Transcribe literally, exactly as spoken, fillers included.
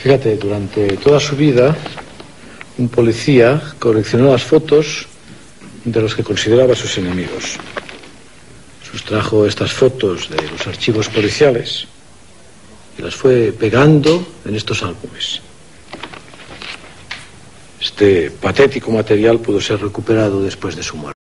Fíjate, durante toda su vida, un policía coleccionó las fotos de los que consideraba sus enemigos. Sustrajo estas fotos de los archivos policiales y las fue pegando en estos álbumes. Este patético material pudo ser recuperado después de su muerte.